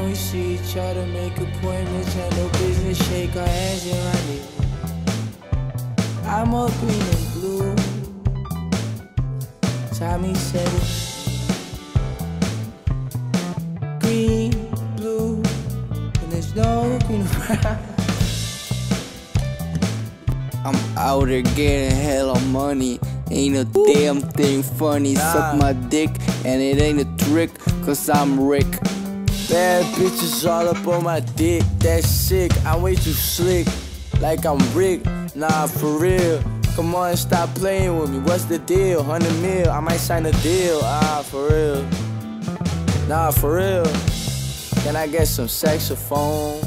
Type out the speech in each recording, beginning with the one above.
when we see each other, make appointments, handle business, shake our hands and run it. I'm all green and blue. Tommy said it. Green, blue, and there's no green around. I'm out here getting hella money. Ain't a damn thing funny. Suck my dick, and it ain't a trick, cause I'm Rick. Bad bitches all up on my dick, that's sick. I'm way too slick, like I'm Rick. Nah, for real. Come on, stop playing with me. What's the deal? 100 mil, I might sign a deal. For real. Nah, for real. Can I get some saxophone?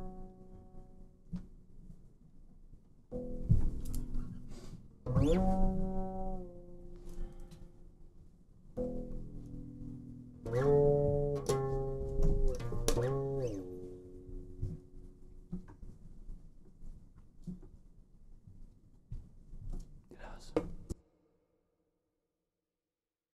Yeah.